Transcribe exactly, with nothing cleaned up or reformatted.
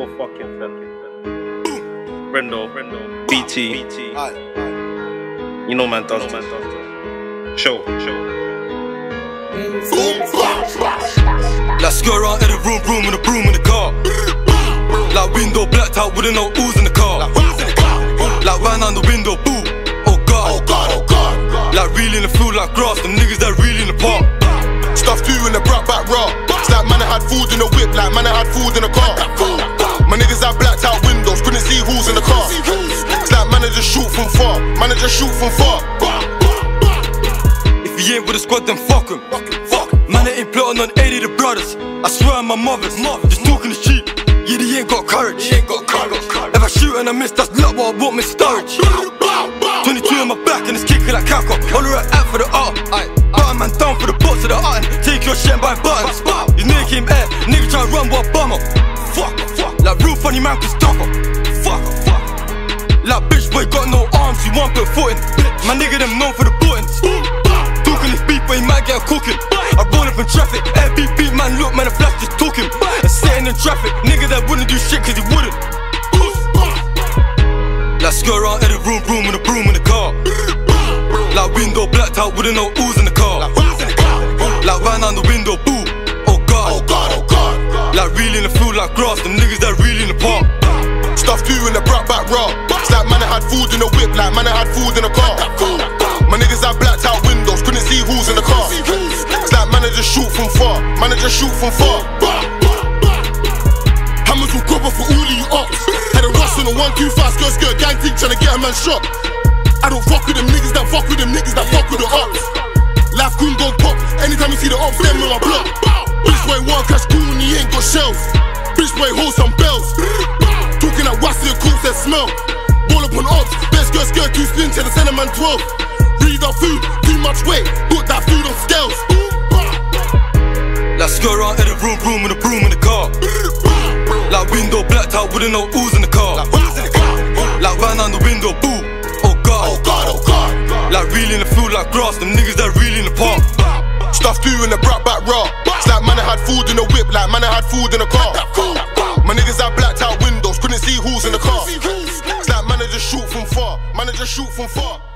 for fucking fam. Brendo, Brendo, B T, B T. Aye, aye. You know man does, man does. Show, show. Let's go around in the room, room in the broom in the car. Like window blacked out with no ooze in the car. Like ran on the window, boo. Oh god, oh god, oh god. Like reeling the food like grass, them niggas that really in the park. Stuff two in the brat back raw. It's like man I had food in the whip, like man I had food in the car. My niggas had blacked out windows, couldn't see who's in the car. It's like man I just shoot from far, man I just shoot from far. If he ain't with the squad then fuck him. Man I ain't plotting on eighty the brothers. I swear on my mother's, just talking the street. Yeah, they ain't got courage. If I shoot and I miss, that's not what I want, Miss Storage. twenty-two on my back and it's kicking like Capcom. All the right out for the art. Button man down for the butts of the art. Take your shit and buy buttons. Your nigga came air, nigga try to run with a bummer. Fuck, fuck. Like real funny man can stop her. Fuck, fuck. Like bitch boy got no arms, you want put foot in. My nigga them known for the buttons. Talking this beef but he might get a cooking. I roll up in traffic, air beat beat man look man the flash just talking. And sitting in traffic, nigga that wouldn't do shit cause he wouldn't. Let's go around in the room, room in the broom in the car. Like window blacked out with no ooze in the car. Like ran on the window, boo. Oh god, oh god, oh god. Like reeling the food like grass, them niggas that really in the park. Stuff two in the brat back raw. It's like man I had food in the whip, like man I had food in the car. My niggas had blacked out windows, couldn't see who's in the car. It's like man I just shoot from far, man I just shoot from far. Hammers will grubber for all of you ops. Had a rush on a one two five skirt skirt gang thing trying to get a man shot. I don't fuck with them niggas that fuck with them niggas that fuck with the ops. Life coon gon' pop, anytime you see the ops, them on my block. Bitch boy one cash cool and he ain't got shells. Bitch boy hold some bells. Talking at Wassy and cools that smell. Ball up on ops, best skirt skirt two spins to the center man twelve. Read our food, too much weight, put that food on scales. Let's go around in the room, room in the broom in the car. Like window blacked out with no ooze in the car. Like ran on the window, boo. Oh god, oh god, oh god. Like reeling the food like grass, them niggas that really in the park. Stuff two in the brat back raw. It's like man I had food in the whip, like man I had food in the car. My niggas had blacked out windows, couldn't see who's in the car. It's like man I just shoot from far, man I just shoot from far.